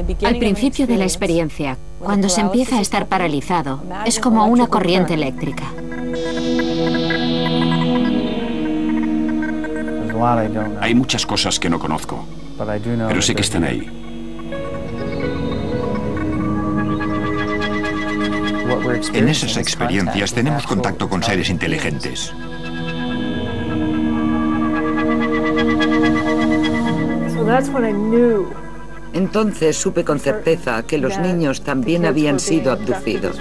Al principio de la experiencia, cuando se empieza a estar paralizado, es como una corriente eléctrica. Hay muchas cosas que no conozco, pero sé que están ahí. En esas experiencias tenemos contacto con seres inteligentes. Entonces supe con certeza que los niños también habían sido abducidos.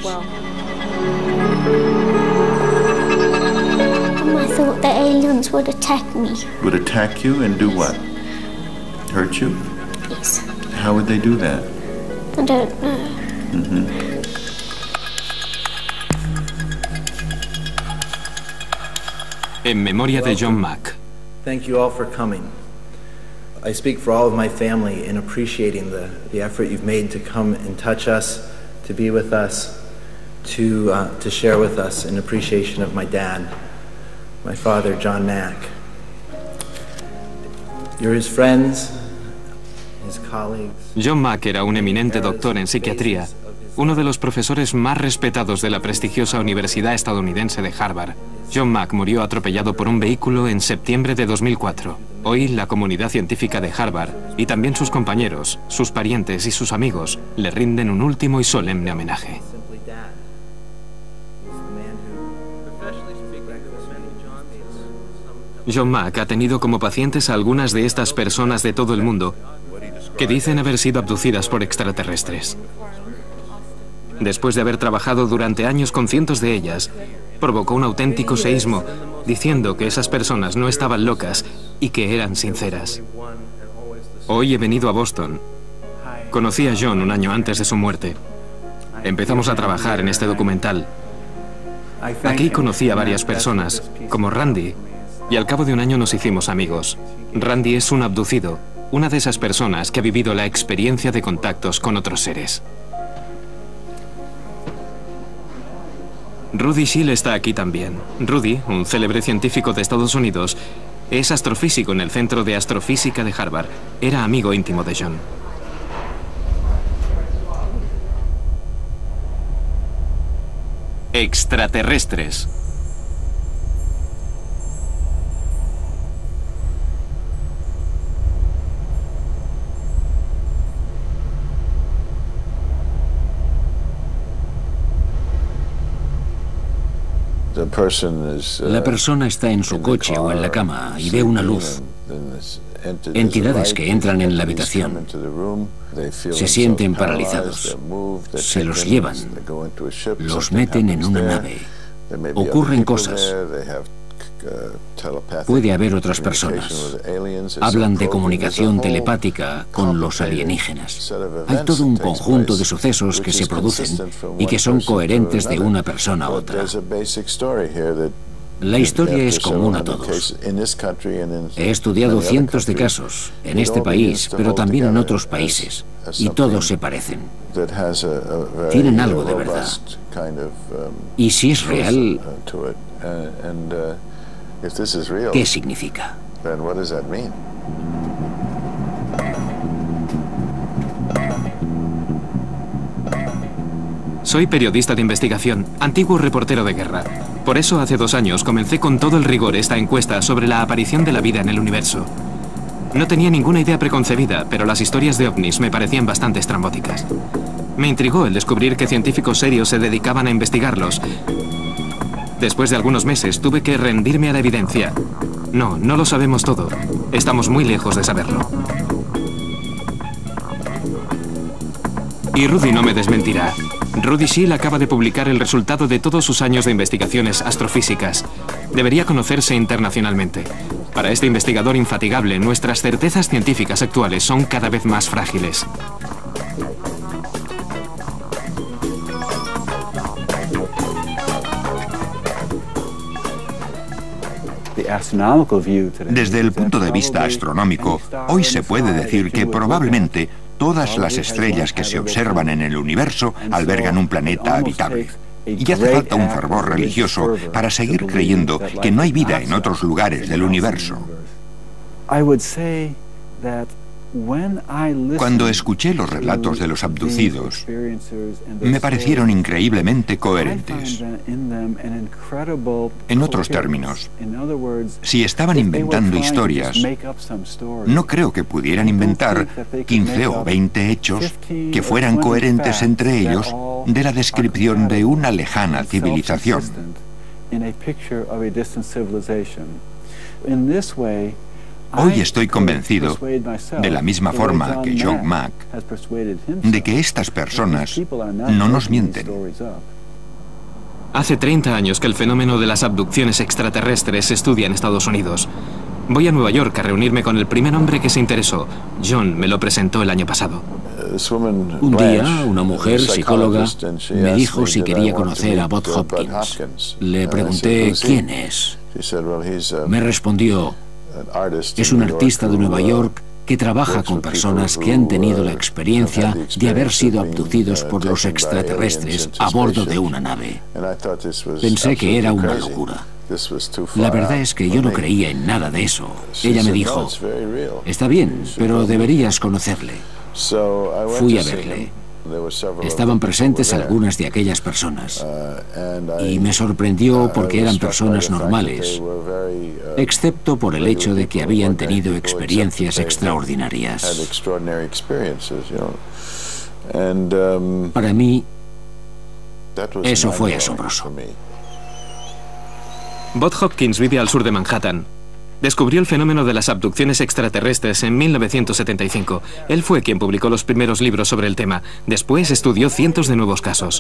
I thought the aliens would attack me. Would attack you and do what? Hurt you? Yes. How would they do that? I don't know. En memoria de John Mack. Thank you all for coming. I speak for all of my family in appreciating the effort you've made to come and touch us, to be with us, to share with us in appreciation of my dad, my father, John Mack. You're his friends, his colleagues. John Mack era un eminente doctor en psiquiatría, uno de los profesores más respetados de la prestigiosa Universidad Estadounidense de Harvard. John Mack murió atropellado por un vehículo en septiembre de 2004. Hoy la comunidad científica de Harvard y también sus compañeros, sus parientes y sus amigos le rinden un último y solemne homenaje. John Mack ha tenido como pacientes a algunas de estas personas de todo el mundo que dicen haber sido abducidas por extraterrestres. Después de haber trabajado durante años con cientos de ellas, provocó un auténtico seísmo, diciendo que esas personas no estaban locas y que eran sinceras. Hoy he venido a Boston. Conocí a John un año antes de su muerte. Empezamos a trabajar en este documental. Aquí conocí a varias personas, como Randy, y al cabo de un año nos hicimos amigos. Randy es un abducido, una de esas personas que ha vivido la experiencia de contactos con otros seres. Rudy Scheel está aquí también. Rudy, un célebre científico de Estados Unidos, es astrofísico en el Centro de Astrofísica de Harvard. Era amigo íntimo de John. Extraterrestres. La persona está en su coche o en la cama y ve una luz. Entidades que entran en la habitación se sienten paralizados, se los llevan, los meten en una nave. Ocurren cosas. Puede haber otras personas. Hablan de comunicación telepática con los alienígenas. Hay todo un conjunto de sucesos que se producen y que son coherentes de una persona a otra. La historia es común a todos. He estudiado cientos de casos, en este país, pero también en otros países, y todos se parecen. Tienen algo de verdad. Y si es real, ¿qué significa? Soy periodista de investigación, antiguo reportero de guerra. Por eso hace 2 años comencé con todo el rigor esta encuesta sobre la aparición de la vida en el universo. No tenía ninguna idea preconcebida, pero las historias de ovnis me parecían bastante estrambóticas. Me intrigó el descubrir que científicos serios se dedicaban a investigarlos. Después de algunos meses tuve que rendirme a la evidencia. No lo sabemos todo. Estamos muy lejos de saberlo. Y Rudy no me desmentirá. Rudy Scheel acaba de publicar el resultado de todos sus años de investigaciones astrofísicas. Debería conocerse internacionalmente. Para este investigador infatigable, nuestras certezas científicas actuales son cada vez más frágiles. Desde el punto de vista astronómico, hoy se puede decir que probablemente todas las estrellas que se observan en el universo albergan un planeta habitable. Y hace falta un fervor religioso para seguir creyendo que no hay vida en otros lugares del universo. Cuando escuché los relatos de los abducidos, me parecieron increíblemente coherentes. En otros términos, si estaban inventando historias, no creo que pudieran inventar 15 o 20 hechos que fueran coherentes entre ellos de la descripción de una lejana civilización. Hoy estoy convencido, de la misma forma que John Mack, de que estas personas no nos mienten. Hace 30 años que el fenómeno de las abducciones extraterrestres se estudia en Estados Unidos. Voy a Nueva York a reunirme con el primer hombre que se interesó. John me lo presentó el año pasado. Un día, una mujer psicóloga me dijo si quería conocer a Bob Hopkins. Le pregunté quién es. Me respondió: es un artista de Nueva York que trabaja con personas que han tenido la experiencia de haber sido abducidos por los extraterrestres a bordo de una nave. Pensé que era una locura. La verdad es que yo no creía en nada de eso. Ella me dijo: está bien, pero deberías conocerle. Fui a verle. Estaban presentes algunas de aquellas personas y me sorprendió porque eran personas normales, excepto por el hecho de que habían tenido experiencias extraordinarias. Para mí, eso fue asombroso. Bob Hopkins vive al sur de Manhattan. Descubrió el fenómeno de las abducciones extraterrestres en 1975. Él fue quien publicó los primeros libros sobre el tema. Después estudió cientos de nuevos casos.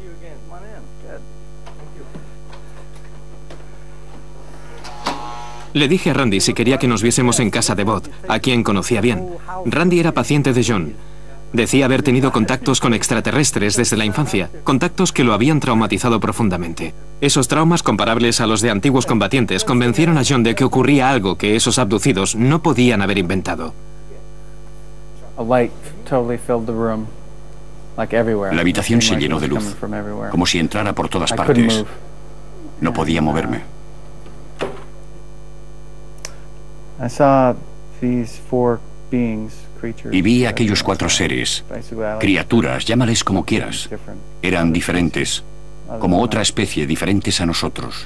Le dije a Randy si quería que nos viésemos en casa de Bob, a quien conocía bien. Randy era paciente de John. Decía haber tenido contactos con extraterrestres desde la infancia, contactos que lo habían traumatizado profundamente. Esos traumas, comparables a los de antiguos combatientes, convencieron a John de que ocurría algo que esos abducidos no podían haber inventado. La habitación se llenó de luz, como si entrara por todas partes. No podía moverme. Y vi a aquellos 4 seres, criaturas, llámales como quieras. Eran diferentes, como otra especie, diferentes a nosotros.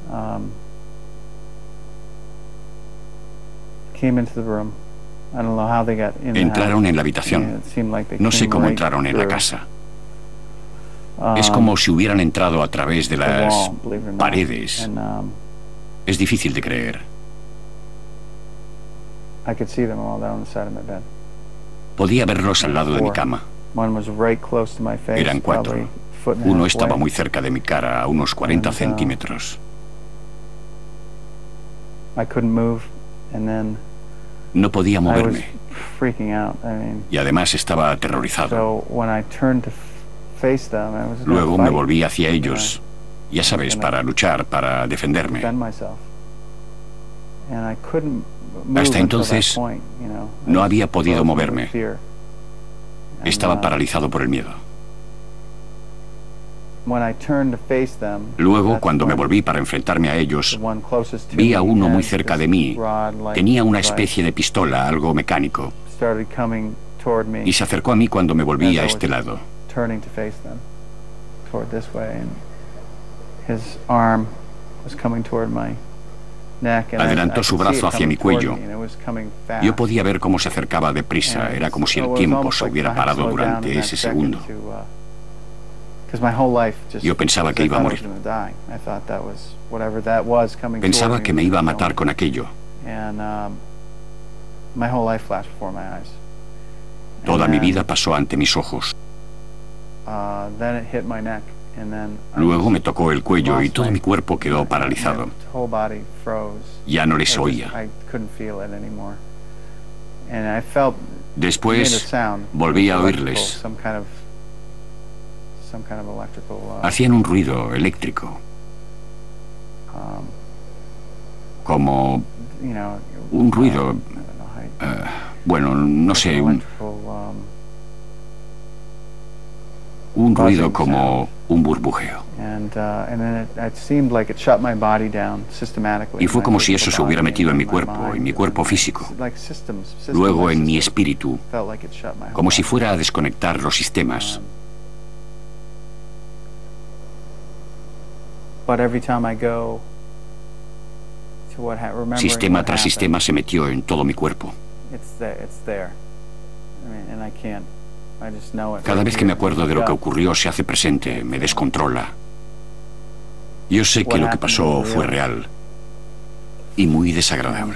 Entraron en la habitación. No sé cómo entraron en la casa. Es como si hubieran entrado a través de las paredes. Es difícil de creer. Podía verlos al lado de mi cama. Eran 4. Uno estaba muy cerca de mi cara, a unos 40 centímetros. No podía moverme. Y además estaba aterrorizado. Luego me volví hacia ellos, ya sabes, para luchar, para defenderme. Hasta entonces no había podido moverme. Estaba paralizado por el miedo. Luego, cuando me volví para enfrentarme a ellos, vi a uno muy cerca de mí. Tenía una especie de pistola, algo mecánico, y se acercó a mí cuando me volví a este lado. Adelantó su brazo hacia mi cuello. Yo podía ver cómo se acercaba deprisa. Era como si el tiempo se hubiera parado durante ese segundo. Yo pensaba que iba a morir. Pensaba que me iba a matar con aquello. Toda mi vida pasó ante mis ojos. Luego me tocó el cuello y todo mi cuerpo quedó paralizado. Ya no les oía. Después volví a oírles. Hacían un ruido eléctrico. Como un ruido... bueno, no sé, Un ruido como un burbujeo. Y fue como si eso se hubiera metido en mi cuerpo físico, luego en mi espíritu, como si fuera a desconectar los sistemas. Sistema tras sistema se metió en todo mi cuerpo. Cada vez que me acuerdo de lo que ocurrió se hace presente, me descontrola. Yo sé que lo que pasó fue real y muy desagradable.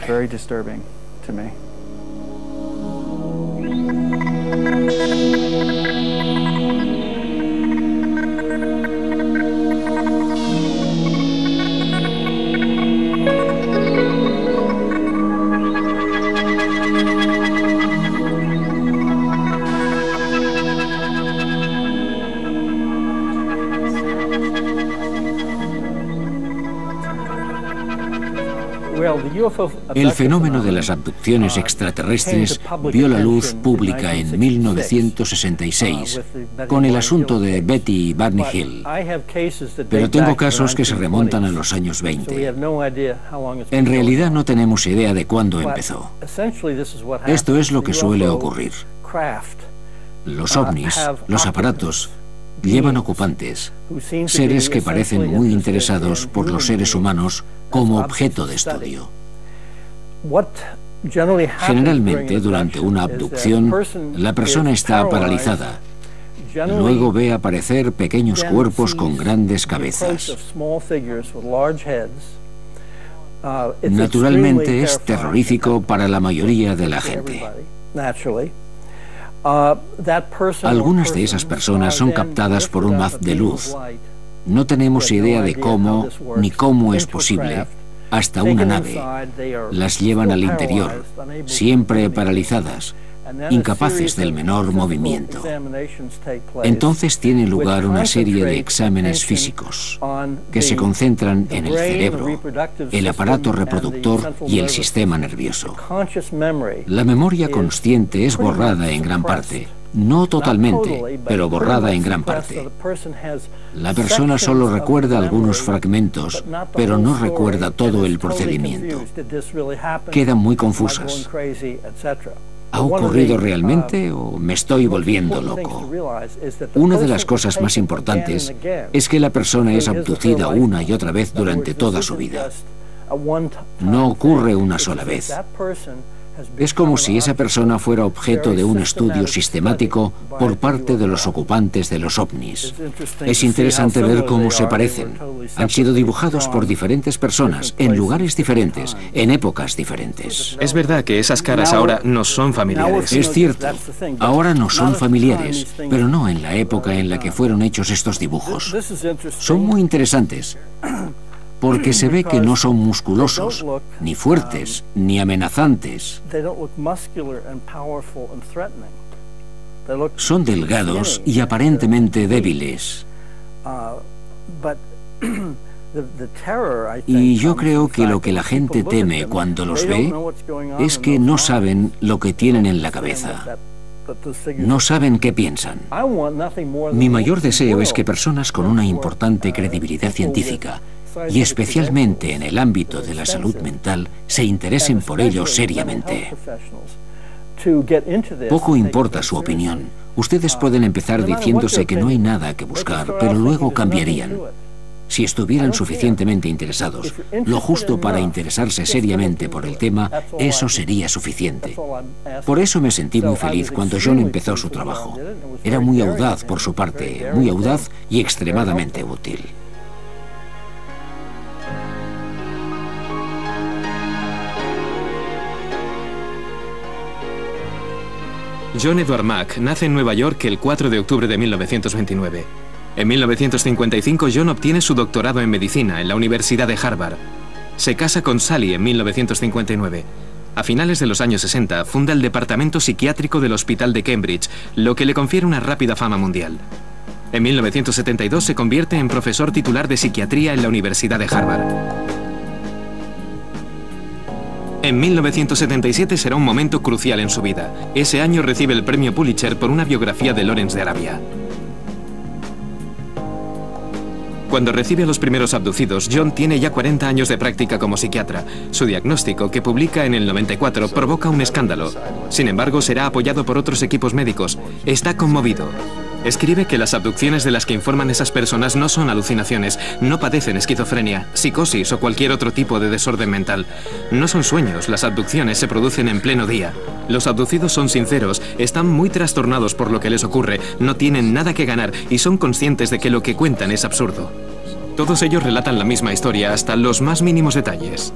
El fenómeno de las abducciones extraterrestres vio la luz pública en 1966 con el asunto de Betty y Barney Hill. Pero tengo casos que se remontan a los años 20. En realidad no tenemos idea de cuándo empezó. Esto es lo que suele ocurrir. Los ovnis, los aparatos, llevan ocupantes, seres que parecen muy interesados por los seres humanos como objeto de estudio. Generalmente, durante una abducción, la persona está paralizada. Luego ve aparecer pequeños cuerpos con grandes cabezas. Naturalmente es terrorífico para la mayoría de la gente. Algunas de esas personas son captadas por un haz de luz. No tenemos idea de cómo ni cómo es posible. Hasta una nave. Las llevan al interior, siempre paralizadas, incapaces del menor movimiento. Entonces tiene lugar una serie de exámenes físicos que se concentran en el cerebro, el aparato reproductor y el sistema nervioso. La memoria consciente es borrada en gran parte. No totalmente, pero borrada en gran parte. La persona solo recuerda algunos fragmentos, pero no recuerda todo el procedimiento. Quedan muy confusas. ¿Ha ocurrido realmente o me estoy volviendo loco? Una de las cosas más importantes es que la persona es abducida una y otra vez durante toda su vida. No ocurre una sola vez. Es como si esa persona fuera objeto de un estudio sistemático por parte de los ocupantes de los ovnis. Es interesante ver cómo se parecen. Han sido dibujados por diferentes personas, en lugares diferentes, en épocas diferentes. Es verdad que esas caras ahora no son familiares. Es cierto, ahora no son familiares, pero no en la época en la que fueron hechos estos dibujos. Son muy interesantes. Porque se ve que no son musculosos, ni fuertes, ni amenazantes. Son delgados y aparentemente débiles. Y yo creo que lo que la gente teme cuando los ve es que no saben lo que tienen en la cabeza. No saben qué piensan. Mi mayor deseo es que personas con una importante credibilidad científica, y especialmente en el ámbito de la salud mental, se interesen por ello seriamente. Poco importa su opinión. Ustedes pueden empezar diciéndose que no hay nada que buscar, pero luego cambiarían. Si estuvieran suficientemente interesados, lo justo para interesarse seriamente por el tema, eso sería suficiente. Por eso me sentí muy feliz cuando John empezó su trabajo. Era muy audaz por su parte, muy audaz y extremadamente útil. John Edward Mack nace en Nueva York el 4 de octubre de 1929. En 1955, John obtiene su doctorado en medicina en la Universidad de Harvard. Se casa con Sally en 1959. A finales de los años 60, funda el Departamento Psiquiátrico del Hospital de Cambridge, lo que le confiere una rápida fama mundial. En 1972 se convierte en profesor titular de psiquiatría en la Universidad de Harvard. En 1977 será un momento crucial en su vida. Ese año recibe el premio Pulitzer por una biografía de Lawrence de Arabia. Cuando recibe a los primeros abducidos, John tiene ya 40 años de práctica como psiquiatra. Su diagnóstico, que publica en el 94, provoca un escándalo. Sin embargo, será apoyado por otros equipos médicos. Está conmovido. Escribe que las abducciones de las que informan esas personas no son alucinaciones, no padecen esquizofrenia, psicosis o cualquier otro tipo de desorden mental. No son sueños, las abducciones se producen en pleno día. Los abducidos son sinceros, están muy trastornados por lo que les ocurre, no tienen nada que ganar y son conscientes de que lo que cuentan es absurdo. Todos ellos relatan la misma historia hasta los más mínimos detalles.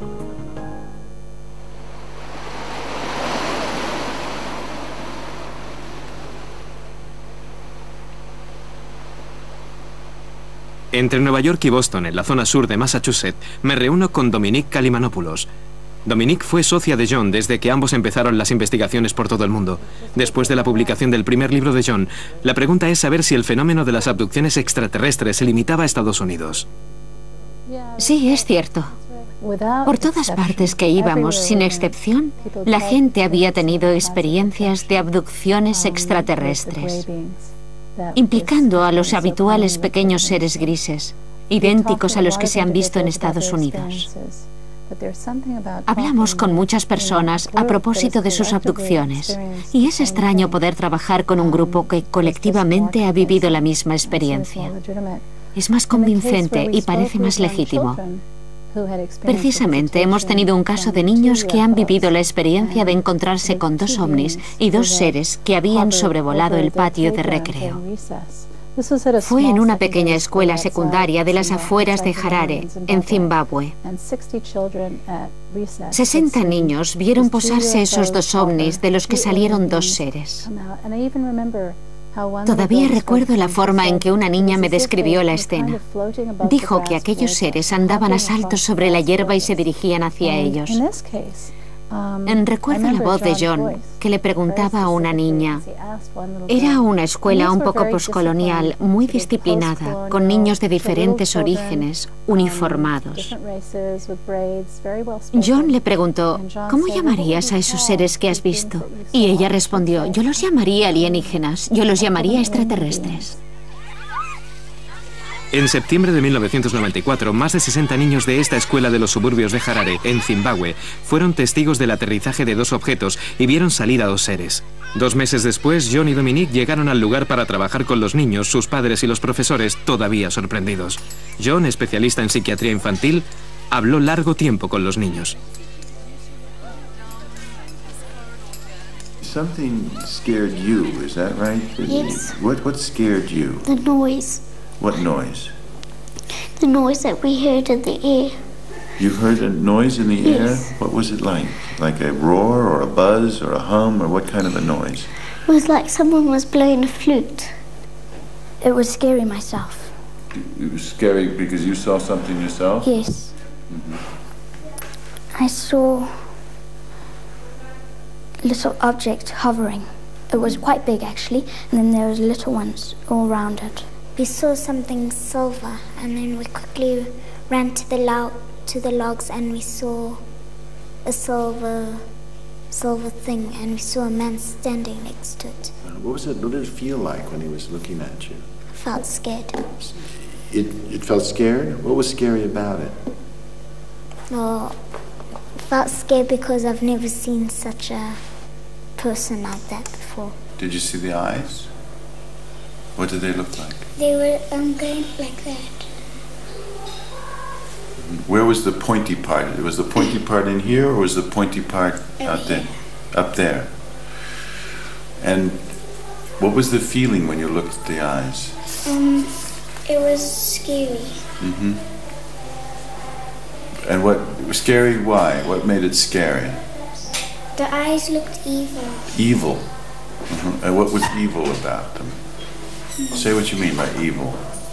Entre Nueva York y Boston, en la zona sur de Massachusetts, me reúno con Dominique Kalimanopoulos. Dominique fue socia de John desde que ambos empezaron las investigaciones por todo el mundo. Después de la publicación del primer libro de John, la pregunta es saber si el fenómeno de las abducciones extraterrestres se limitaba a Estados Unidos. Sí, es cierto. Por todas partes que íbamos, sin excepción, la gente había tenido experiencias de abducciones extraterrestres, implicando a los habituales pequeños seres grises, idénticos a los que se han visto en Estados Unidos. Hablamos con muchas personas a propósito de sus abducciones, y es extraño poder trabajar con un grupo que colectivamente ha vivido la misma experiencia. Es más convincente y parece más legítimo. Precisamente hemos tenido un caso de niños que han vivido la experiencia de encontrarse con dos ovnis y dos seres que habían sobrevolado el patio de recreo. Fue en una pequeña escuela secundaria de las afueras de Harare, en Zimbabue. 60 niños vieron posarse esos dos ovnis de los que salieron dos seres. Todavía recuerdo la forma en que una niña me describió la escena. Dijo que aquellos seres andaban a saltos sobre la hierba y se dirigían hacia ellos. Recuerdo la voz de John, que le preguntaba a una niña. Era una escuela un poco poscolonial, muy disciplinada, con niños de diferentes orígenes, uniformados. John le preguntó, ¿cómo llamarías a esos seres que has visto? Y ella respondió, yo los llamaría alienígenas, yo los llamaría extraterrestres. En septiembre de 1994, más de 60 niños de esta escuela de los suburbios de Harare, en Zimbabue, fueron testigos del aterrizaje de dos objetos y vieron salir a dos seres. 2 meses después, John y Dominique llegaron al lugar para trabajar con los niños, sus padres y los profesores, todavía sorprendidos. John, especialista en psiquiatría infantil, habló largo tiempo con los niños. Something scared you, is that right? Yes. What scared you? The noise. What noise? The noise that we heard in the air. You heard a noise in the Yes. air? What was it like? Like a roar or a buzz or a hum or what kind of a noise? It was like someone was blowing a flute. It was scary myself. It was scary because you saw something yourself? Yes. I saw a little object hovering. It was quite big actually, and then there was little ones all around it. We saw something silver, and then we quickly ran to the logs, and we saw a silver thing, and we saw a man standing next to it. What did it feel like when he was looking at you? I felt scared. It felt scared? What was scary about it? Well, I felt scared because I've never seen such a person like that before. Did you see the eyes? What did they look like? They were going like that. Where was the pointy part? Was the pointy part in here or was the pointy part out there? Up there. And what was the feeling when you looked at the eyes? It was scary. Mm-hmm. And what scary? Why? What made it scary? The eyes looked evil. Evil. Mm-hmm. And what was evil about them? Say what you mean by evil.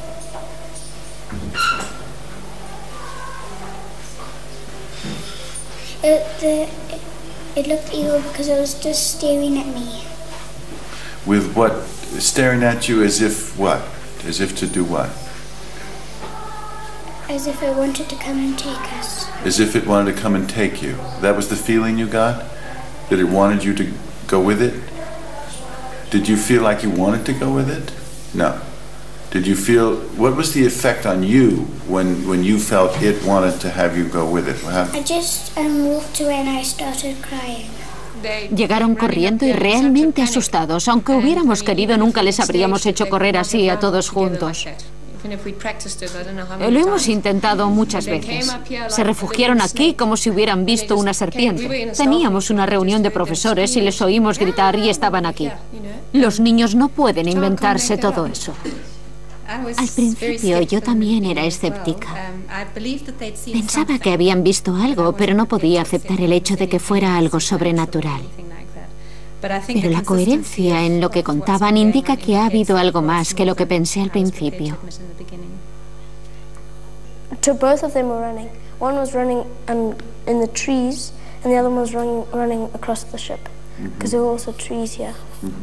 It looked evil because it was just staring at me. With what? Staring at you as if what? As if to do what? As if it wanted to come and take us. As if it wanted to come and take you. That was the feeling you got? That it wanted you to go with it? Did you feel like you wanted to go with it? No. Did you feel, what was the effect on you when you felt it wanted to have you go with it? I just walked away and I started crying. Llegaron corriendo y realmente asustados. Aunque hubiéramos querido, nunca les habríamos hecho correr así a todos juntos. Lo hemos intentado muchas veces. Se refugiaron aquí como si hubieran visto una serpiente. Teníamos una reunión de profesores y les oímos gritar y estaban aquí. Los niños no pueden inventarse todo eso. Al principio yo también era escéptica. Pensaba que habían visto algo, pero no podía aceptar el hecho de que fuera algo sobrenatural. Pero la coherencia en lo que contaban indica que ha habido algo más que lo que pensé al principio. Both of them were running. One was running in the trees, and the other one was running across the ship, because there were also trees here.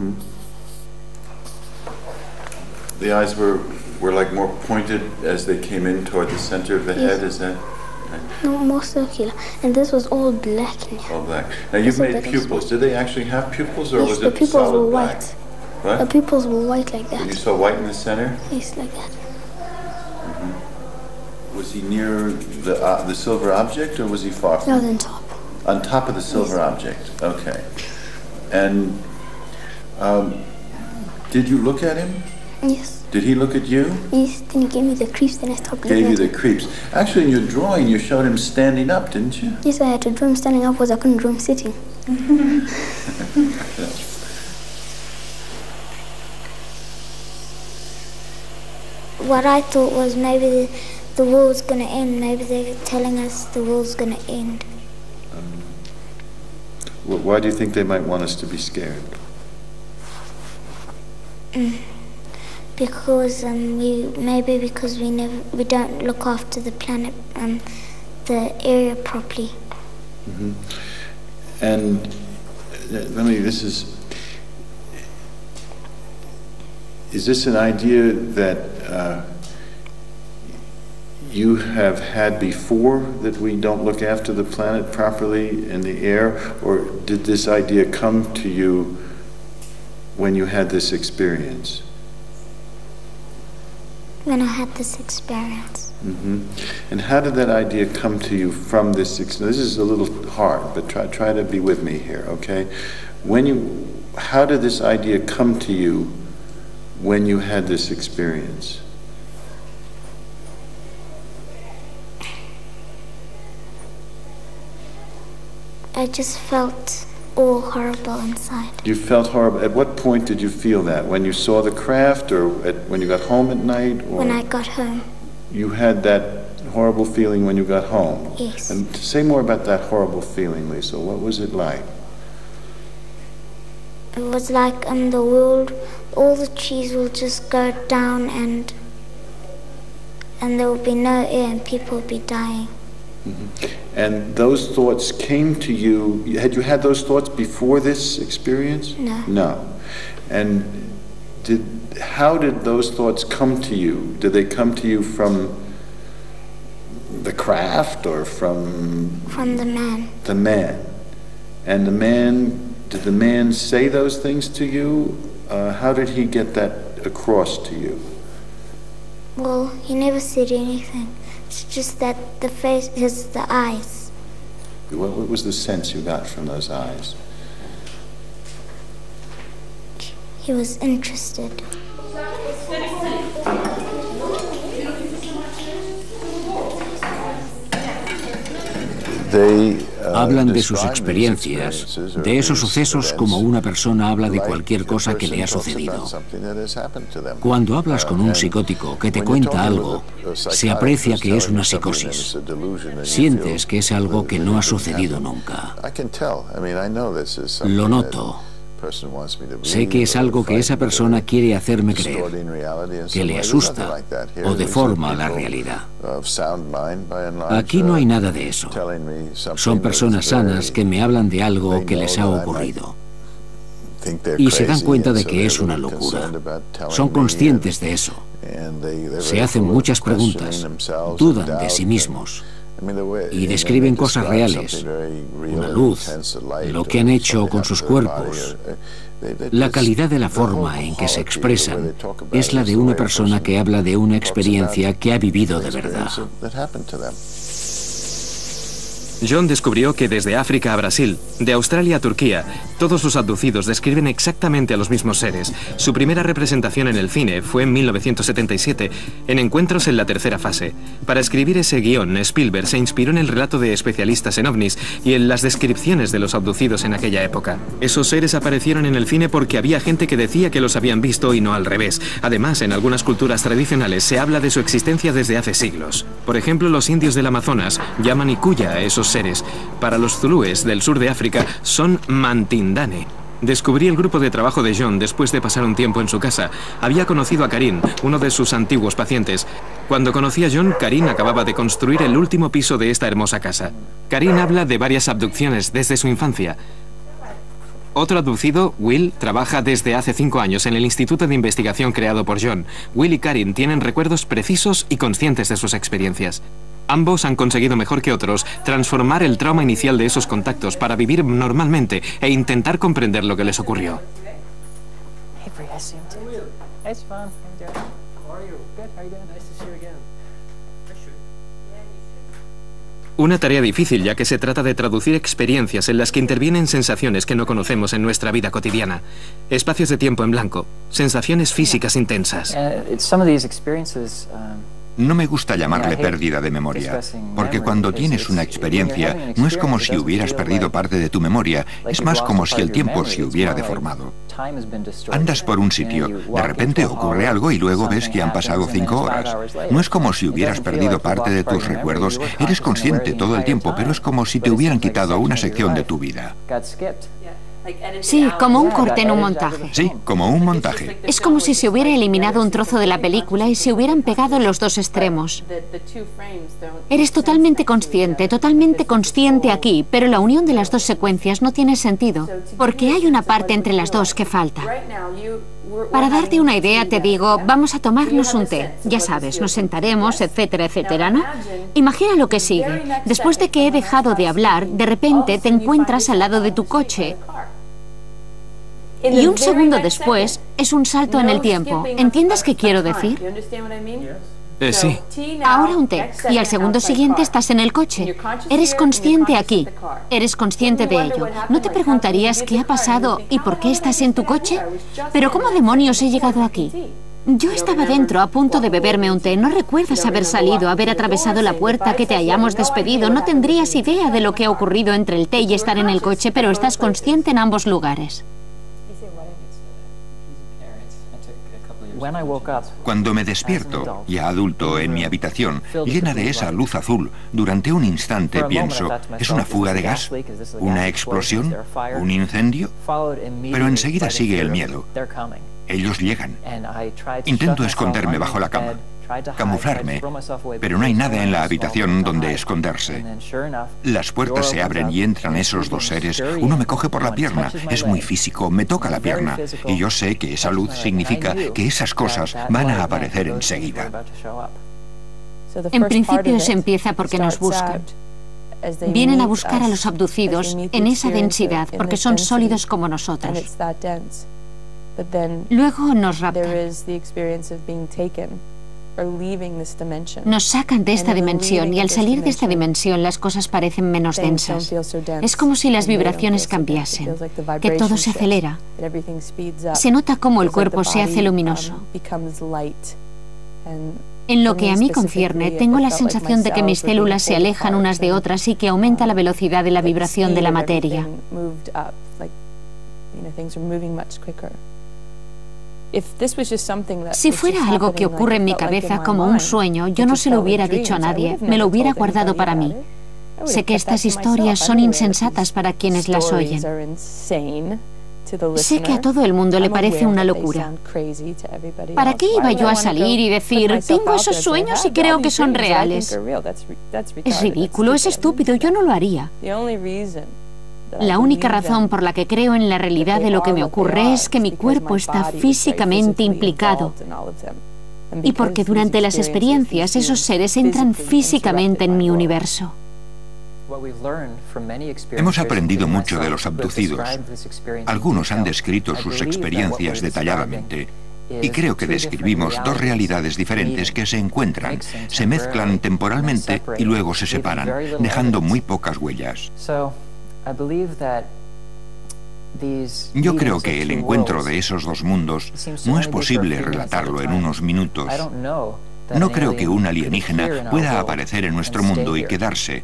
The eyes were like more pointed as they came in toward the center of the head, is that? No, more circular. And this was all black in here. All black. Now you've made pupils. Did they actually have pupils, or was it solid black? The pupils were white. What? The pupils were white like that. So you saw white in the center? Yes, like that. Was he near the silver object, or was he far from it? No, on top. On top of the silver object. Okay. And did you look at him? Yes. Did he look at you? Yes, then he gave me the creeps, then I stopped looking at him. Gave you the creeps. Actually, in your drawing, you showed him standing up, didn't you? Yes, I had to draw him standing up because I couldn't draw him sitting. What I thought was maybe the world's going to end. Maybe they're telling us the world's going to end. Why do you think they might want us to be scared? Because because we don't look after the planet, the area properly. And this is this an idea that you have had before, that we don't look after the planet properly in the air, or did this idea come to you when you had this experience? When I had this experience. And how did that idea come to you from this experience? This is a little hard, but try to be with me here, okay? How did this idea come to you when you had this experience? I just felt all horrible inside. You felt horrible. At what point did you feel that? When you saw the craft, or when you got home at night? Or when I got home. You had that horrible feeling when you got home? Yes. And say more about that horrible feeling, Lisa. What was it like? It was like the world, all the trees will just go down and there will be no air and people will be dying. And those thoughts came to you, had you had those thoughts before this experience? No. No. And how did those thoughts come to you? Did they come to you from the craft, or from... From the man. The man. And did the man say those things to you? How did he get that across to you? Well, he never said anything. It's just that the face is the eyes. What was the sense you got from those eyes? He was interested. Hablan de sus experiencias, de esos sucesos, como una persona habla de cualquier cosa que le ha sucedido. Cuando hablas con un psicótico que te cuenta algo, se aprecia que es una psicosis. Sientes que es algo que no ha sucedido nunca. Lo noto. Sé que es algo que esa persona quiere hacerme creer, que le asusta o deforma la realidad. Aquí no hay nada de eso. Son personas sanas que me hablan de algo que les ha ocurrido. Y se dan cuenta de que es una locura. Son conscientes de eso. Se hacen muchas preguntas, dudan de sí mismos. y describen cosas reales, una luz, lo que han hecho con sus cuerpos. La calidad de la forma en que se expresan es la de una persona que habla de una experiencia que ha vivido de verdad. John descubrió que desde África a Brasil, de Australia a Turquía, todos los abducidos describen exactamente a los mismos seres. Su primera representación en el cine fue en 1977, en Encuentros en la tercera fase. Para escribir ese guión, Spielberg se inspiró en el relato de especialistas en ovnis y en las descripciones de los abducidos en aquella época. Esos seres aparecieron en el cine porque había gente que decía que los habían visto y no al revés. Además, en algunas culturas tradicionales se habla de su existencia desde hace siglos. Por ejemplo, los indios del Amazonas llaman Ikuya a esos seres. Para los zulúes del sur de África son Mantindane. Descubrí el grupo de trabajo de John después de pasar un tiempo en su casa. Había conocido a Karim, uno de sus antiguos pacientes. Cuando conocí a John, Karim acababa de construir el último piso de esta hermosa casa. Karim habla de varias abducciones desde su infancia. Otro abducido, Will, trabaja desde hace 5 años en el Instituto de Investigación creado por John. Will y Karim tienen recuerdos precisos y conscientes de sus experiencias. Ambos han conseguido mejor que otros transformar el trauma inicial de esos contactos para vivir normalmente e intentar comprender lo que les ocurrió. Una tarea difícil, ya que se trata de traducir experiencias en las que intervienen sensaciones que no conocemos en nuestra vida cotidiana. Espacios de tiempo en blanco, sensaciones físicas intensas. No me gusta llamarle pérdida de memoria, porque cuando tienes una experiencia, no es como si hubieras perdido parte de tu memoria, es más como si el tiempo se hubiera deformado. Andas por un sitio, de repente ocurre algo y luego ves que han pasado 5 horas. No es como si hubieras perdido parte de tus recuerdos, eres consciente todo el tiempo, pero es como si te hubieran quitado una sección de tu vida. Sí, como un corte en un montaje. Sí, como un montaje. Es como si se hubiera eliminado un trozo de la película y se hubieran pegado los dos extremos. Eres totalmente consciente aquí, pero la unión de las dos secuencias no tiene sentido, porque hay una parte entre las dos que falta. Para darte una idea, te digo, vamos a tomarnos un té. Ya sabes, nos sentaremos, etcétera, etcétera, ¿no? Imagina lo que sigue. Después de que he dejado de hablar, de repente te encuentras al lado de tu coche. Y un segundo después es un salto en el tiempo. ¿Entiendes qué quiero decir? Sí. Ahora un té. Y al segundo siguiente estás en el coche. Eres consciente aquí. Eres consciente de ello. ¿No te preguntarías qué ha pasado y por qué estás en tu coche? ¿Pero cómo demonios he llegado aquí? Yo estaba dentro, a punto de beberme un té. ¿No recuerdas haber salido, haber atravesado la puerta, que te hayamos despedido? No tendrías idea de lo que ha ocurrido entre el té y estar en el coche, pero estás consciente en ambos lugares. Cuando me despierto, ya adulto, en mi habitación, llena de esa luz azul, durante un instante pienso, ¿es una fuga de gas? ¿Una explosión? ¿Un incendio? Pero enseguida sigue el miedo. Ellos llegan. Intento esconderme bajo la cama, camuflarme, pero no hay nada en la habitación donde esconderse. Las puertas se abren y entran esos dos seres. Uno me coge por la pierna, es muy físico, me toca la pierna. Y yo sé que esa luz significa que esas cosas van a aparecer enseguida. En principio se empieza porque nos buscan. Vienen a buscar a los abducidos en esa densidad, porque son sólidos como nosotros. Luego nos raptan. Nos sacan de esta dimensión y al salir de esta dimensión las cosas parecen menos densas. Es como si las vibraciones cambiasen, que todo se acelera. Se nota cómo el cuerpo se hace luminoso. En lo que a mí concierne, tengo la sensación de que mis células se alejan unas de otras y que aumenta la velocidad de la vibración de la materia. Si fuera algo que ocurre en mi cabeza como un sueño, yo no se lo hubiera dicho a nadie, me lo hubiera guardado para mí. Sé que estas historias son insensatas para quienes las oyen. Sé que a todo el mundo le parece una locura. ¿Para qué iba yo a salir y decir, tengo esos sueños y creo que son reales? Es ridículo, es estúpido, yo no lo haría. La única razón por la que creo en la realidad de lo que me ocurre es que mi cuerpo está físicamente implicado. y porque durante las experiencias esos seres entran físicamente en mi universo. Hemos aprendido mucho de los abducidos. Algunos han descrito sus experiencias detalladamente. Y creo que describimos dos realidades diferentes que se encuentran, se mezclan temporalmente y luego se separan, dejando muy pocas huellas. Yo creo que el encuentro de esos dos mundos no es posible relatarlo en unos minutos. No creo que un alienígena pueda aparecer en nuestro mundo y quedarse.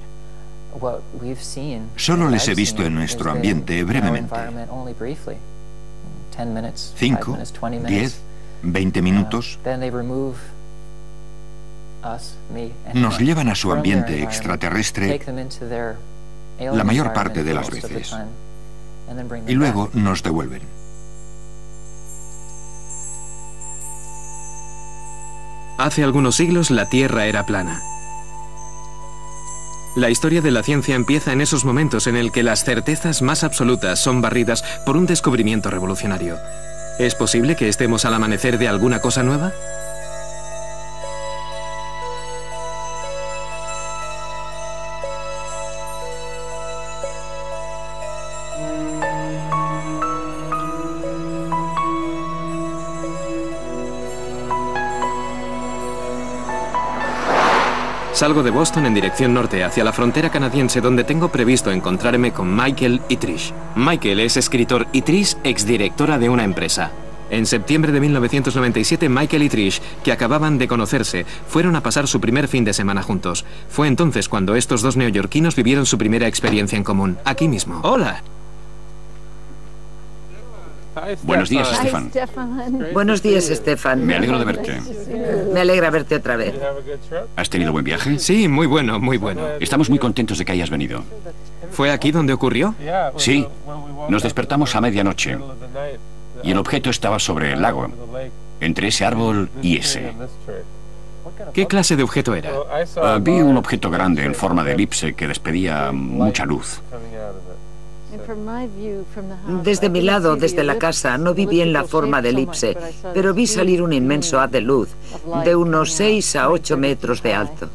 Solo les he visto en nuestro ambiente brevemente. 5, 10, 20 minutos. Nos llevan a su ambiente extraterrestre la mayor parte de las veces. Y luego nos devuelven. Hace algunos siglos la Tierra era plana. La historia de la ciencia empieza en esos momentos en el que las certezas más absolutas son barridas por un descubrimiento revolucionario. ¿Es posible que estemos al amanecer de alguna cosa nueva? Salgo de Boston en dirección norte, hacia la frontera canadiense, donde tengo previsto encontrarme con Michael y Trish. Michael es escritor y Trish exdirectora de una empresa. En septiembre de 1997, Michael y Trish, que acababan de conocerse, fueron a pasar su primer fin de semana juntos. Fue entonces cuando estos dos neoyorquinos vivieron su primera experiencia en común, aquí mismo. ¡Hola! Buenos días, Stefan. Buenos días, Stefan. Me alegro de verte. Me alegra verte otra vez. ¿Has tenido buen viaje? Sí, muy bueno, muy bueno. Estamos muy contentos de que hayas venido. ¿Fue aquí donde ocurrió? Sí. Nos despertamos a medianoche y el objeto estaba sobre el lago, entre ese árbol y ese. ¿Qué clase de objeto era? Vi un objeto grande en forma de elipse que despedía mucha luz. Desde mi lado, desde la casa, no vi bien la forma de elipse, pero vi salir un inmenso haz de luz, de unos 6 a 8 metros de alto.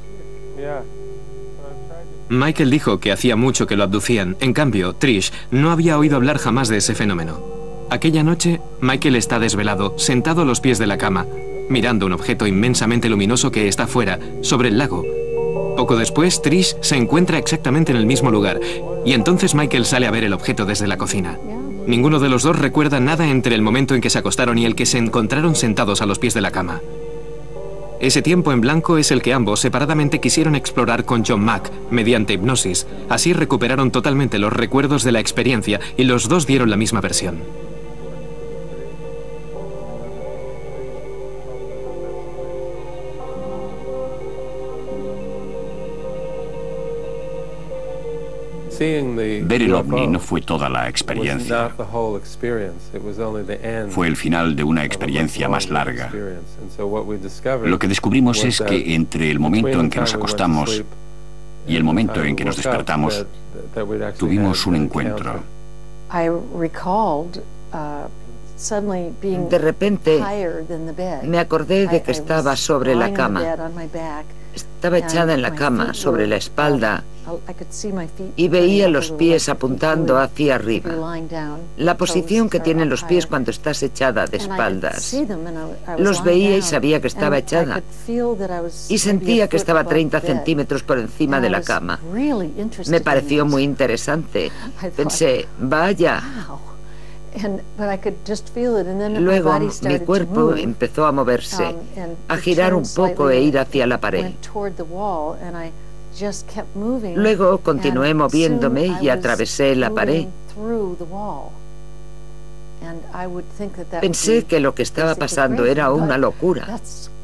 Michael dijo que hacía mucho que lo abducían. En cambio, Trish no había oído hablar jamás de ese fenómeno. Aquella noche, Michael está desvelado, sentado a los pies de la cama, mirando un objeto inmensamente luminoso que está fuera, sobre el lago. Poco después, Trish se encuentra exactamente en el mismo lugar, y entonces Michael sale a ver el objeto desde la cocina. Ninguno de los dos recuerda nada entre el momento en que se acostaron y el que se encontraron sentados a los pies de la cama. Ese tiempo en blanco es el que ambos separadamente quisieron explorar con John Mack, mediante hipnosis. Así recuperaron totalmente los recuerdos de la experiencia y los dos dieron la misma versión. Ver el ovni no fue toda la experiencia. Fue el final de una experiencia más larga. Lo que descubrimos es que entre el momento en que nos acostamos y el momento en que nos despertamos, tuvimos un encuentro. De repente, me acordé de que estaba sobre la cama. Estaba echada en la cama, sobre la espalda, y veía los pies apuntando hacia arriba. La posición que tienen los pies cuando estás echada de espaldas. Los veía y sabía que estaba echada. Y sentía que estaba 30 centímetros por encima de la cama. Me pareció muy interesante. Pensé, vaya. Luego mi cuerpo empezó a moverse, a girar un poco e ir hacia la pared. Luego continué moviéndome y atravesé la pared. Pensé que lo que estaba pasando era una locura.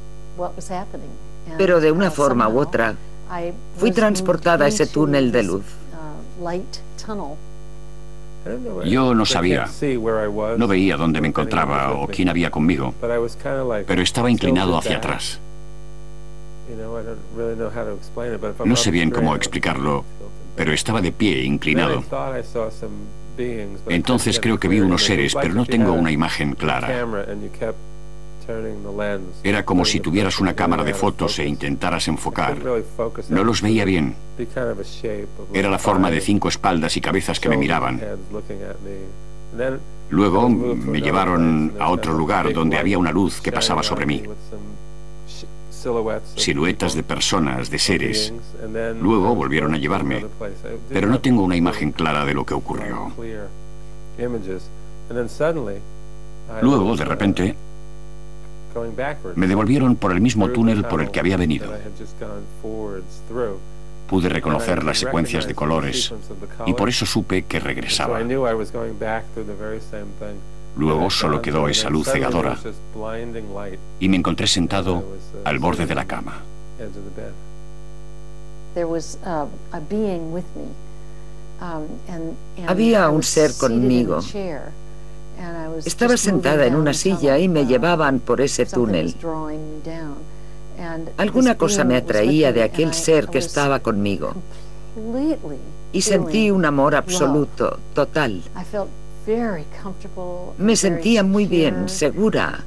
Pero de una forma u otra, fui transportada a ese túnel de luz. Yo no sabía, no veía dónde me encontraba o quién había conmigo, pero estaba inclinado hacia atrás. No sé bien cómo explicarlo, pero estaba de pie, inclinado. Entonces creo que vi unos seres, pero no tengo una imagen clara. Era como si tuvieras una cámara de fotos e intentaras enfocar. No los veía bien. Era la forma de 5 espaldas y cabezas que me miraban. Luego me llevaron a otro lugar donde había una luz que pasaba sobre mí. Siluetas de personas, de seres. Luego volvieron a llevarme, pero no tengo una imagen clara de lo que ocurrió. Luego, de repente, me devolvieron por el mismo túnel por el que había venido. Pude reconocer las secuencias de colores y por eso supe que regresaba. Luego solo quedó esa luz cegadora y me encontré sentado al borde de la cama. Había un ser conmigo. Estaba sentada en una silla y me llevaban por ese túnel. Alguna cosa me atraía de aquel ser que estaba conmigo. Y sentí un amor absoluto, total. Me sentía muy bien, segura.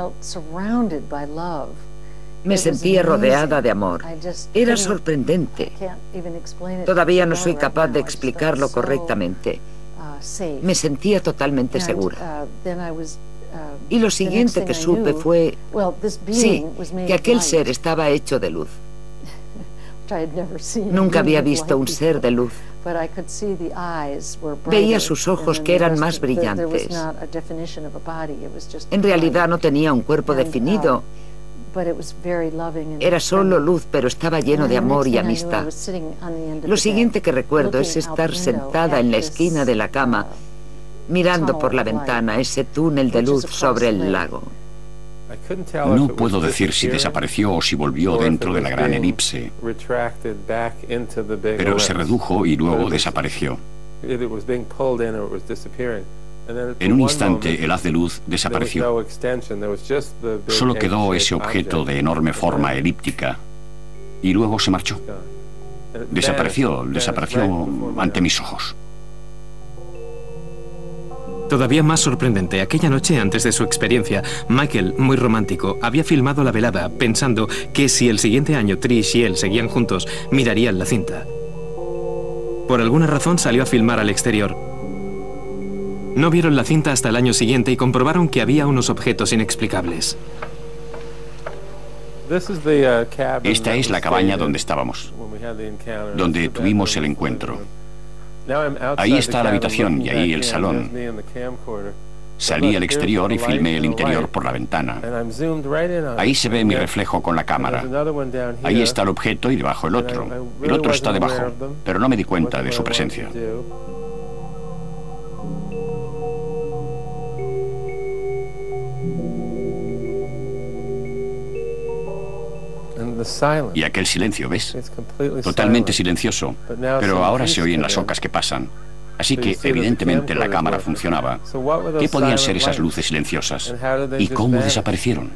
Me sentía rodeada de amor. Era sorprendente. Todavía no soy capaz de explicarlo correctamente. Me sentía totalmente segura. Y lo siguiente que supe fue, sí, que aquel ser estaba hecho de luz. Nunca había visto un ser de luz. Veía sus ojos que eran más brillantes. En realidad no tenía un cuerpo definido. Era solo luz, pero estaba lleno de amor y amistad. Lo siguiente que recuerdo es estar sentada en la esquina de la cama, mirando por la ventana ese túnel de luz sobre el lago. No puedo decir si desapareció o si volvió dentro de la gran elipse, pero se redujo y luego desapareció. En un instante el haz de luz desapareció. Solo quedó ese objeto de enorme forma elíptica y luego se marchó. Desapareció ante mis ojos. Todavía más sorprendente, aquella noche antes de su experiencia, Michael, muy romántico, había filmado la velada pensando que si el siguiente año Trish y él seguían juntos, mirarían la cinta. Por alguna razón salió a filmar al exterior. No vieron la cinta hasta el año siguiente y comprobaron que había unos objetos inexplicables. Esta es la cabaña donde estábamos, donde tuvimos el encuentro. Ahí está la habitación y ahí el salón. Salí al exterior y filmé el interior por la ventana. Ahí se ve mi reflejo con la cámara. Ahí está el objeto y debajo el otro. El otro está debajo, pero no me di cuenta de su presencia. Y aquel silencio, ¿ves? Totalmente silencioso, pero ahora se oyen las ocas que pasan. Así que, evidentemente, la cámara funcionaba. ¿Qué podían ser esas luces silenciosas? ¿Y cómo desaparecieron?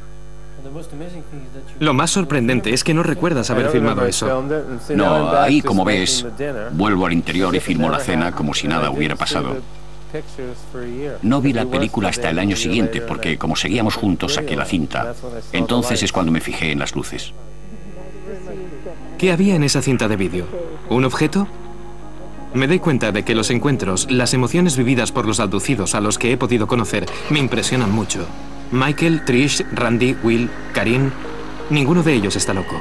Lo más sorprendente es que no recuerdas haber filmado eso. No, ahí, como ves, vuelvo al interior y filmo la cena como si nada hubiera pasado. No vi la película hasta el año siguiente, porque como seguíamos juntos, saqué la cinta. Entonces es cuando me fijé en las luces. ¿Qué había en esa cinta de vídeo? ¿Un objeto? Me doy cuenta de que los encuentros, las emociones vividas por los abducidos a los que he podido conocer, me impresionan mucho. Michael, Trish, Randy, Will, Karim, ninguno de ellos está loco.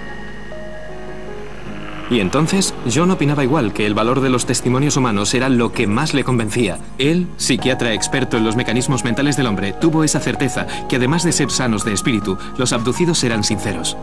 Y entonces, John opinaba igual, que el valor de los testimonios humanos era lo que más le convencía. Él, psiquiatra experto en los mecanismos mentales del hombre, tuvo esa certeza que además de ser sanos de espíritu, los abducidos eran sinceros.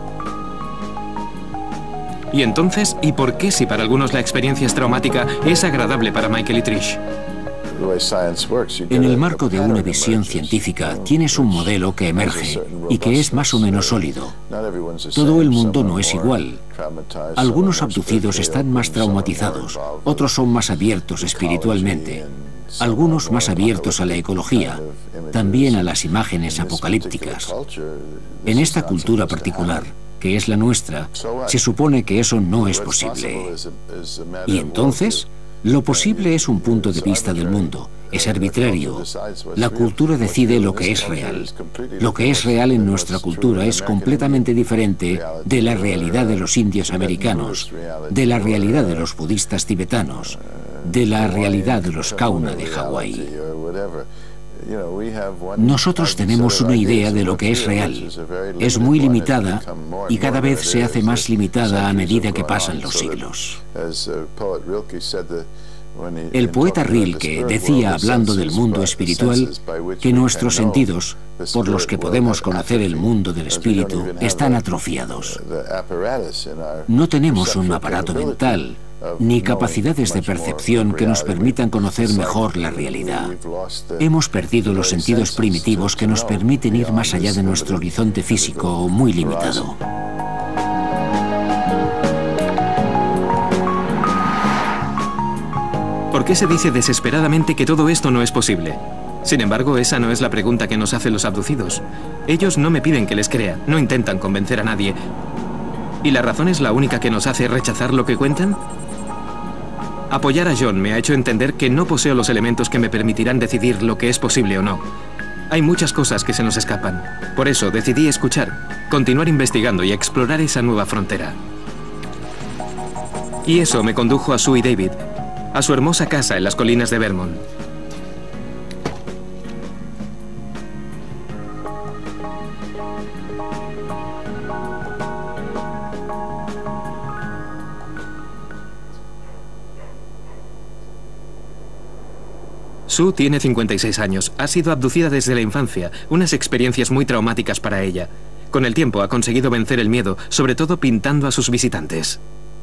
Y entonces, ¿y por qué si para algunos la experiencia es traumática, es agradable para Michael y Trish? En el marco de una visión científica tienes un modelo que emerge y que es más o menos sólido. Todo el mundo no es igual. Algunos abducidos están más traumatizados, otros son más abiertos espiritualmente, algunos más abiertos a la ecología, también a las imágenes apocalípticas. En esta cultura particular, que es la nuestra, se supone que eso no es posible. ¿Y entonces? Lo posible es un punto de vista del mundo, es arbitrario. La cultura decide lo que es real. Lo que es real en nuestra cultura es completamente diferente de la realidad de los indios americanos, de la realidad de los budistas tibetanos, de la realidad de los Kauna de Hawái. Nosotros tenemos una idea de lo que es real. Es muy limitada y cada vez se hace más limitada a medida que pasan los siglos. El poeta Rilke decía, hablando del mundo espiritual, que nuestros sentidos, por los que podemos conocer el mundo del espíritu, están atrofiados. No tenemos un aparato mental, ni capacidades de percepción que nos permitan conocer mejor la realidad. Hemos perdido los sentidos primitivos que nos permiten ir más allá de nuestro horizonte físico muy limitado. ¿Por qué se dice desesperadamente que todo esto no es posible? Sin embargo, esa no es la pregunta que nos hacen los abducidos. Ellos no me piden que les crea, no intentan convencer a nadie. ¿Y la razón es la única que nos hace rechazar lo que cuentan? Apoyar a John me ha hecho entender que no poseo los elementos que me permitirán decidir lo que es posible o no. Hay muchas cosas que se nos escapan. Por eso decidí escuchar, continuar investigando y explorar esa nueva frontera. Y eso me condujo a Sue y David, a su hermosa casa en las colinas de Vermont. Sue tiene 56 años, ha sido abducida desde la infancia, unas experiencias muy traumáticas para ella. Con el tiempo ha conseguido vencer el miedo, sobre todo pintando a sus visitantes.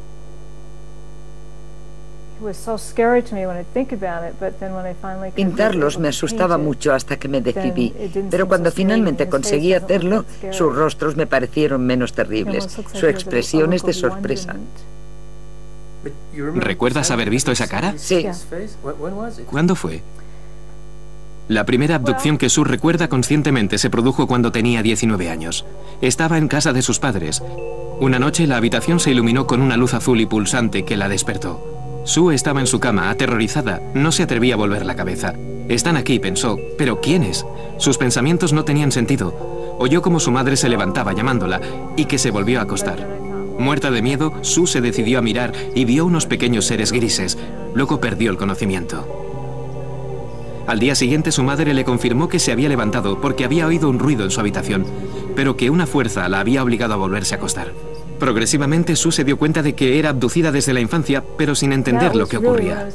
Pintarlos me asustaba mucho hasta que me decidí, pero cuando finalmente conseguí hacerlo, sus rostros me parecieron menos terribles. Su expresión es de sorpresa. ¿Recuerdas haber visto esa cara? Sí. ¿Cuándo fue? La primera abducción que Sue recuerda conscientemente se produjo cuando tenía 19 años. Estaba en casa de sus padres. Una noche la habitación se iluminó con una luz azul y pulsante que la despertó. Sue estaba en su cama, aterrorizada, no se atrevía a volver la cabeza. Están aquí, pensó, pero ¿quiénes? Sus pensamientos no tenían sentido. Oyó como su madre se levantaba llamándola y que se volvió a acostar. Muerta de miedo, Sue se decidió a mirar y vio unos pequeños seres grises. Luego perdió el conocimiento. Al día siguiente su madre le confirmó que se había levantado porque había oído un ruido en su habitación, pero que una fuerza la había obligado a volverse a acostar. Progresivamente Sue se dio cuenta de que era abducida desde la infancia, pero sin entender lo que ocurría.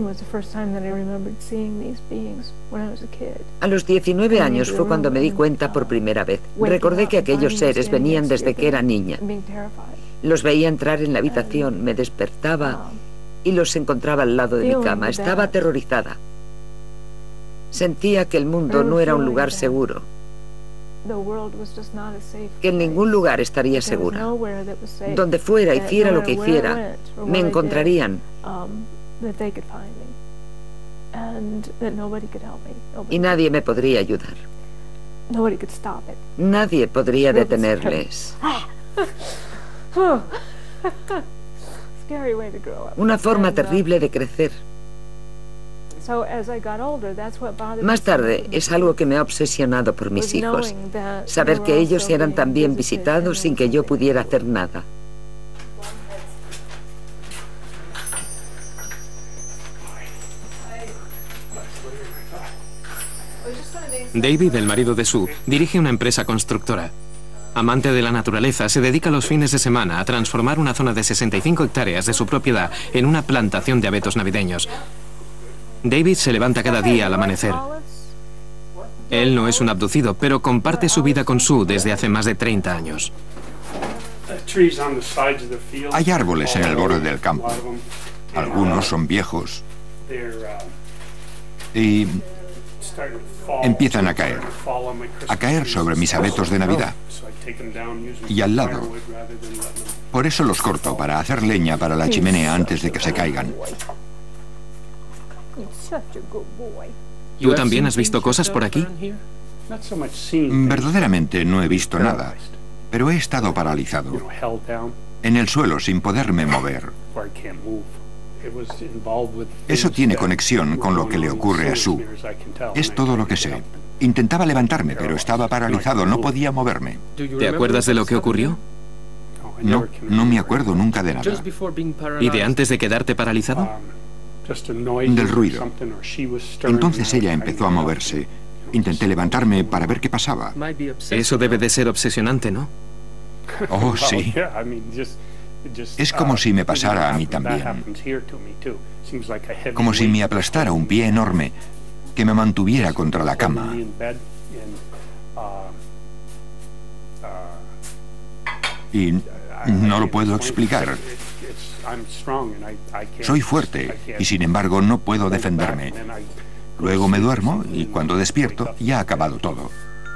A los 19 años fue cuando me di cuenta por primera vez. Recordé que aquellos seres venían desde que era niña. Los veía entrar en la habitación, me despertaba y los encontraba al lado de mi cama. Estaba aterrorizada. Sentía que el mundo no era un lugar seguro, que en ningún lugar estaría segura. Donde fuera, hiciera lo que hiciera, me encontrarían. Y nadie me podría ayudar. Nadie podría detenerles. Una forma terrible de crecer. Más tarde, es algo que me ha obsesionado por mis hijos. Saber que ellos eran también visitados sin que yo pudiera hacer nada. David, el marido de Sue, dirige una empresa constructora. Amante de la naturaleza, se dedica los fines de semana a transformar una zona de 65 hectáreas de su propiedad en una plantación de abetos navideños. David se levanta cada día al amanecer. Él no es un abducido, pero comparte su vida con Sue desde hace más de 30 años. Hay árboles en el borde del campo. Algunos son viejos y empiezan a caer sobre mis abetos de Navidad. Y al lado. Por eso los corto, para hacer leña para la chimenea antes de que se caigan. ¿Tú también has visto cosas por aquí? Verdaderamente no he visto nada, pero he estado paralizado, en el suelo sin poderme mover. Eso tiene conexión con lo que le ocurre a Sue. Es todo lo que sé. Intentaba levantarme, pero estaba paralizado, no podía moverme. ¿Te acuerdas de lo que ocurrió? No, no me acuerdo nunca de nada. ¿Y de antes de quedarte paralizado? Del ruido. Entonces ella empezó a moverse. Intenté levantarme para ver qué pasaba. Eso debe de ser obsesionante, ¿no? Oh, sí. Es como si me pasara a mí también. Como si me aplastara un pie enorme que me mantuviera contra la cama. Y no lo puedo explicar. Soy fuerte y sin embargo no puedo defenderme. Luego me duermo y cuando despierto ya ha acabado todo.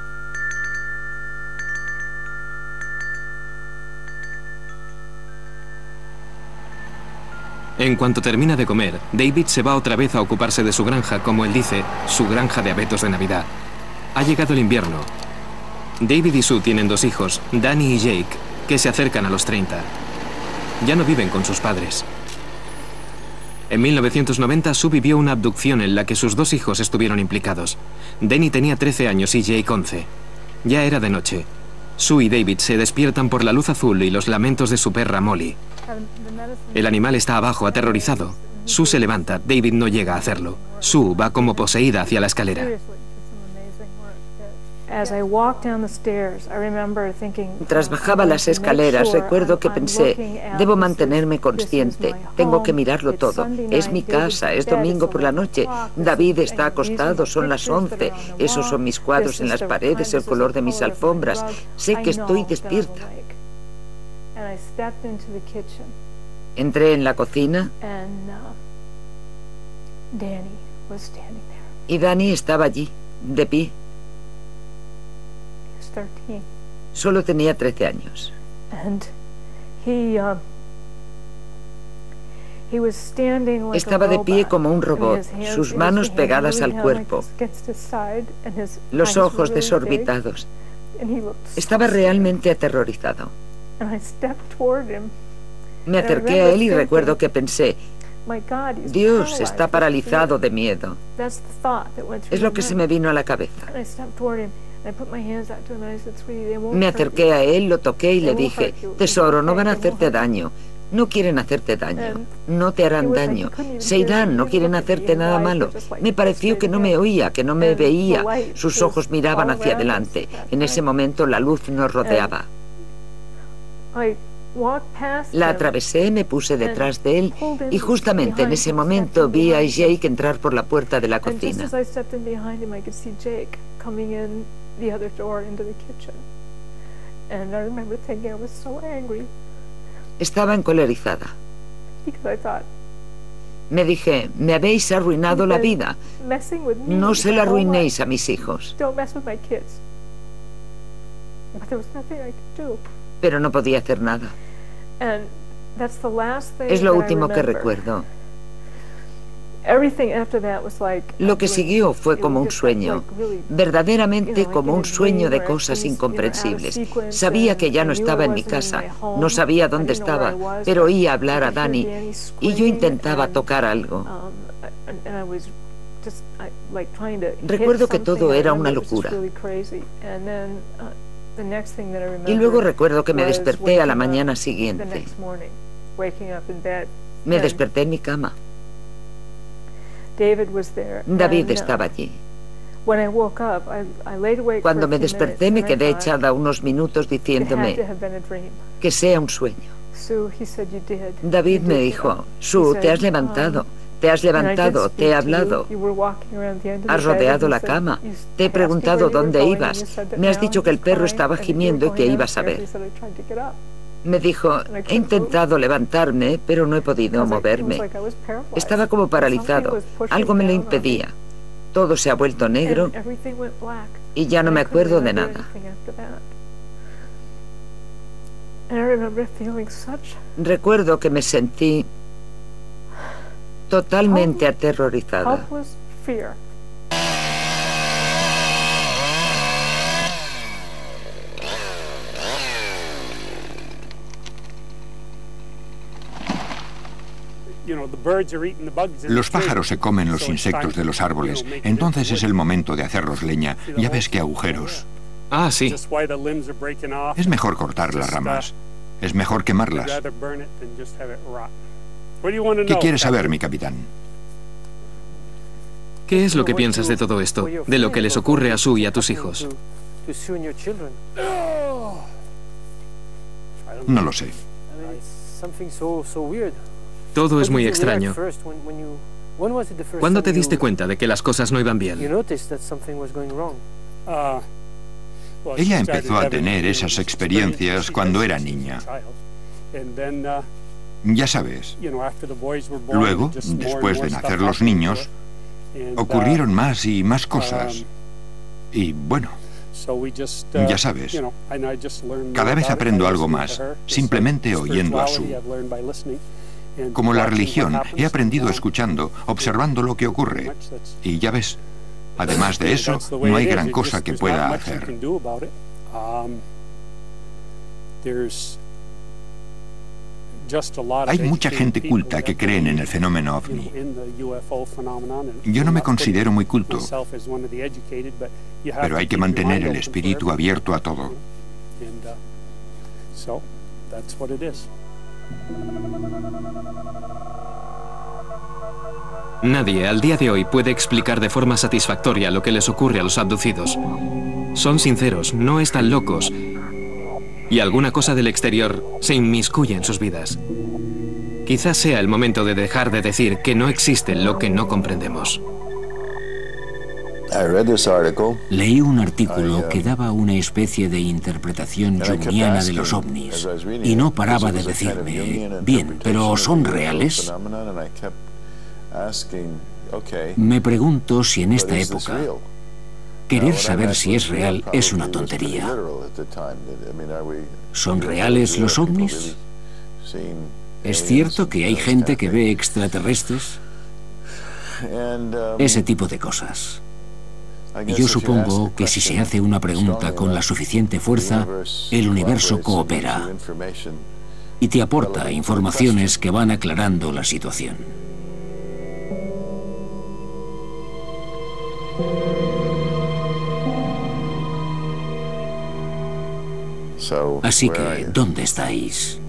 En cuanto termina de comer, David se va otra vez a ocuparse de su granja, como él dice, su granja de abetos de Navidad. Ha llegado el invierno. David y Sue tienen 2 hijos, Danny y Jake, que se acercan a los 30. Ya no viven con sus padres. En 1990, Sue vivió una abducción en la que sus 2 hijos estuvieron implicados. Danny tenía 13 años y Jake 11. Ya era de noche. Sue y David se despiertan por la luz azul y los lamentos de su perra Molly. El animal está abajo, aterrorizado. Sue se levanta, David no llega a hacerlo. Sue va como poseída hacia la escalera. Mientras bajaba las escaleras, recuerdo que pensé, debo mantenerme consciente, tengo que mirarlo todo. Es mi casa, es domingo por la noche, David está acostado, son las 11, esos son mis cuadros en las paredes, el color de mis alfombras. Sé que estoy despierta. Entré en la cocina y Danny estaba allí, de pie. Solo tenía 13 años. Estaba de pie como un robot, sus manos pegadas al cuerpo, los ojos desorbitados. Estaba realmente aterrorizado. Me acerqué a él y recuerdo que pensé, Dios está paralizado de miedo. Es lo que se me vino a la cabeza. Me acerqué a él, lo toqué y le dije, tesoro, no van a hacerte daño. No quieren hacerte daño. No te harán daño. Se irán, no quieren hacerte nada malo. Me pareció que no me oía, que no me veía. Sus ojos miraban hacia adelante. En ese momento la luz nos rodeaba. La atravesé, me puse detrás de él y justamente en ese momento vi a Jake entrar por la puerta de la cocina. Estaba encolerizada. Me dije, me habéis arruinado la vida. No se la arruinéis a mis hijos. Pero no podía hacer nada. Es lo último que recuerdo. Lo que siguió fue como un sueño, verdaderamente como un sueño de cosas incomprensibles. Sabía que ya no estaba en mi casa, no sabía dónde estaba, pero oía hablar a Danny y yo intentaba tocar algo. Recuerdo que todo era una locura. Y luego recuerdo que me desperté a la mañana siguiente. Me desperté en mi cama. David estaba allí. Cuando me desperté me quedé echada unos minutos diciéndome que sea un sueño. David me dijo, Sue, te has levantado. Te has levantado, te he hablado, has rodeado la cama, te he preguntado dónde ibas, me has dicho que el perro estaba gimiendo y que ibas a ver. Me dijo, he intentado levantarme, pero no he podido moverme. Estaba como paralizado, algo me lo impedía. Todo se ha vuelto negro y ya no me acuerdo de nada. Recuerdo que me sentí totalmente aterrorizada. Los pájaros se comen los insectos de los árboles, entonces es el momento de hacerlos leña. Ya ves qué agujeros. Ah, sí. Es mejor cortar las ramas. Es mejor quemarlas. ¿Qué quieres saber, mi capitán? ¿Qué es lo que piensas de todo esto? De lo que les ocurre a Sue y a tus hijos. No lo sé. Todo es muy extraño. ¿Cuándo te diste cuenta de que las cosas no iban bien? Ella empezó a tener esas experiencias cuando era niña. Ya sabes. Luego, después de nacer los niños, ocurrieron más y más cosas. Y bueno, ya sabes, cada vez aprendo algo más, simplemente oyendo a Sue. Como la religión, he aprendido escuchando, observando lo que ocurre. Y ya ves, además de eso, no hay gran cosa que pueda hacer. Hay mucha gente culta que creen en el fenómeno ovni. Yo no me considero muy culto, pero hay que mantener el espíritu abierto a todo. Nadie al día de hoy puede explicar de forma satisfactoria lo que les ocurre a los abducidos. Son sinceros, no están locos, y alguna cosa del exterior se inmiscuye en sus vidas. Quizás sea el momento de dejar de decir que no existe lo que no comprendemos. Leí un artículo que daba una especie de interpretación junguiana de los ovnis y no paraba de decirme, bien, ¿pero son reales? Me pregunto si en esta época querer saber si es real es una tontería. ¿Son reales los ovnis? ¿Es cierto que hay gente que ve extraterrestres? Ese tipo de cosas. Yo supongo que si se hace una pregunta con la suficiente fuerza, el universo coopera y te aporta informaciones que van aclarando la situación. Así que, ¿dónde estáis?